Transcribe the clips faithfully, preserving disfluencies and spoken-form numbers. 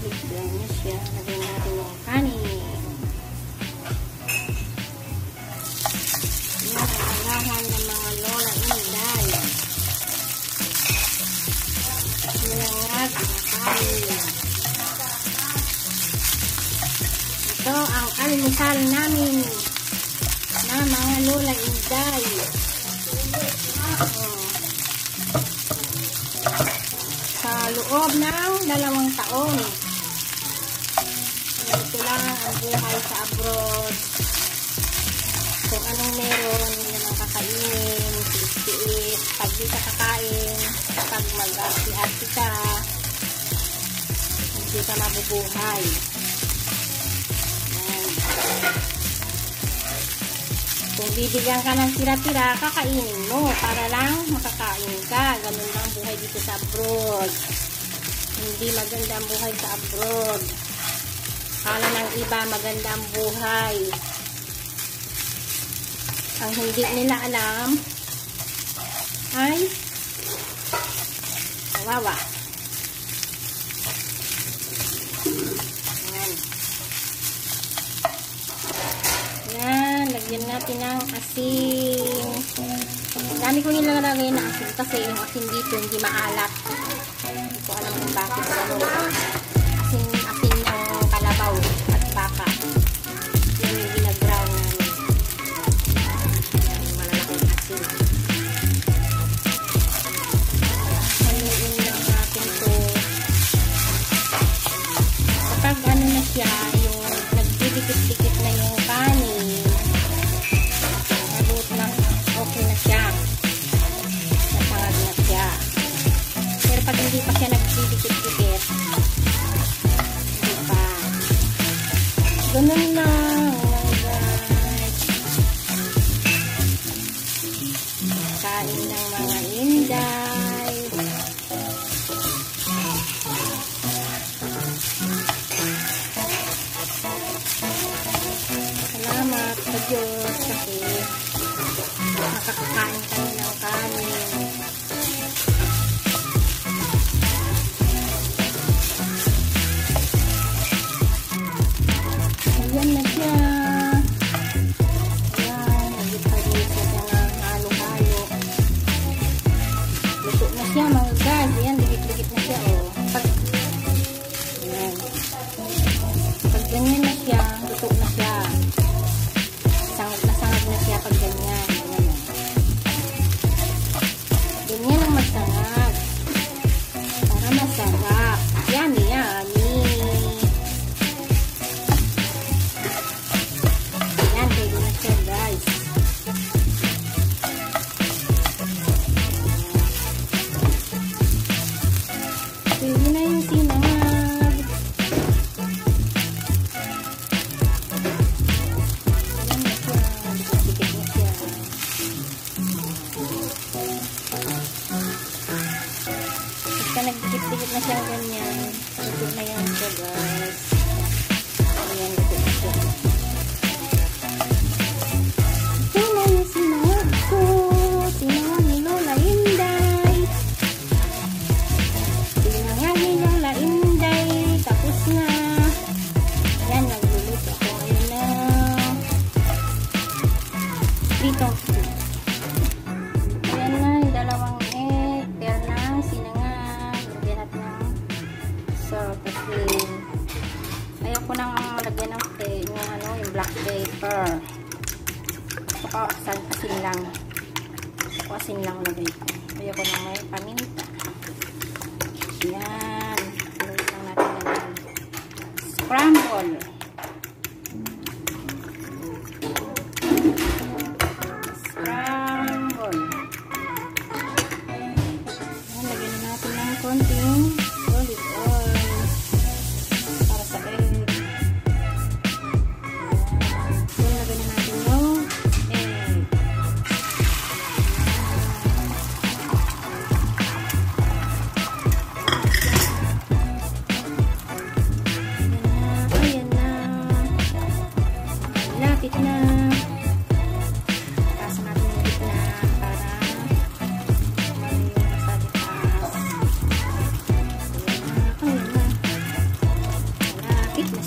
Bigyan na siya. Lagyan natin yung kanin. Yan ang alahan ng mga lola inday. Sinangag ang kanin. Ito ang almusal namin na mga lola inday. Oh. Sa loob ng dalawang taon. Ito lang ang buhay sa abroad. Kung anong meron, yun ang kakainin, tiis-tiis. Pag di ka kakain, pag mag-arti-arti ka, hindi ka mabubuhay. Yan. Kung bibigyan ka ng tira-tira, kakainin mo para lang makakain ka. Ganun lang buhay dito sa abroad. Hindi maganda ang buhay sa abroad. Kala ng iba maganda ang buhay. Ang hindi nila alam ay kawawa. Yan. Yan. Lagyan natin ng asin. Dami ko nilalagay na asin kasi yung asin dito hindi maalat. Hindi ko alam kung bakit ano. Asin, asin ng kalabaw at baka. Yan yung ginag-brown namin. Yan, malalaking asin. Haluin lang natin to. Kapag ano na siya, yung nagdidikit-dikit na yung kanin, nabut na, okay na siya. Nasangag na siya. Pero pag hindi pa siya nagdidikit-dikit, hindi pa. Ganun lang, oh guys. Kain ng mga inday. Salamat sa Diyos kasi nakakakain kami ng kanin. Ayan na siya. Ayan, nagipagay siya ng halo-halo. Luto na siya mga guys. Ayan, dikit-dikit na siya. Oh. Pag, ayan. Pag ganyan na siya, luto na siya. Sangag na sangag na siya pag ganyan. Ayan. Ganyan ang masarap. Para masarap. Yummy, yummy. Ayan, pwede na siya guys. Pwede na yung sinangag. Ayan na siya. Dikit na siya. Basta nagdikit-dikit na siya ganyan. Luto na yan siya guys. Ayan, luto na siya. Ito na yung sinangag ko. Sinangag ni Lola Inday. Sinangag ni Lola Inday. Tapos na. Ayan, nagluluto ako ngayon na pritong fish. Ayan na, yung dalawang egg. Pero na, sinangag. Lagyan natin ng salt at cream. Ayaw ko nang lagyan ng yung, ano, yung black pepper. Saka asin lang. Saka asin lang lagay ko. Ayaw ko nang may paminta. Ayan. Lagyan lang natin ng scramble. Scramble. Ayan, lagyan na natin ng konting olive oil para sa egg. Ayan, lagyan na natin yung egg. Ayan na, ayan na.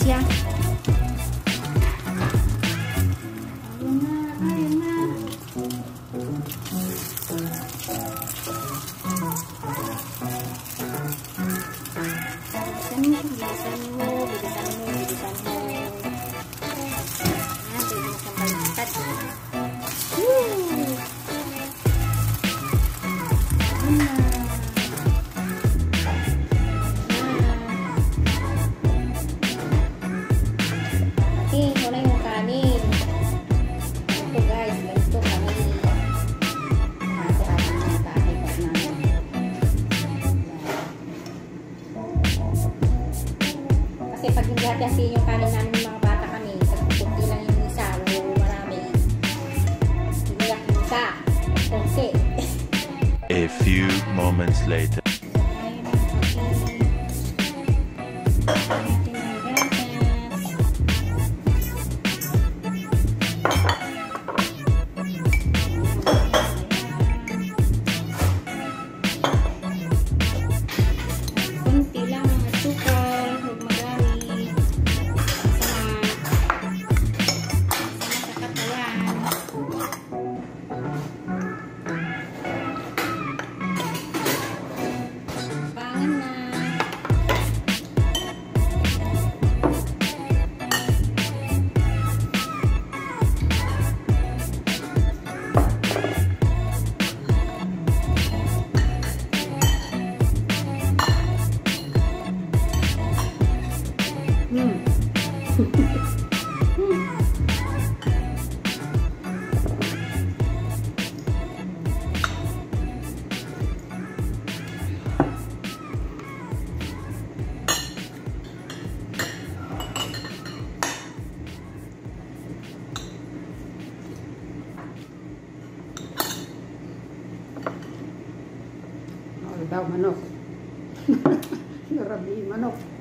siya. Ayun na, ayun na. Bilisan mo, bilisan mo, bilisan mo, bilisan mo. Ah, pwede mo siyang baliktad. Woo! Ayun na. Okay, ito na yung kanin. Ito guys, ganito kanin. Hati-hati na tayo pag namin. Kasi pag hindi hati-hati yung kanin namin ng mga bata kami, pagkukunti lang yung isa, o marami. Iniyak yung isa. Okay. A few moments later. Ayun na, okay. Natin ang gatas. Kunti lang ang asukal, huwag marami. Sama. Sama sa katawan. Pangan na. Hmm. Ano daw manok? Grabe manok.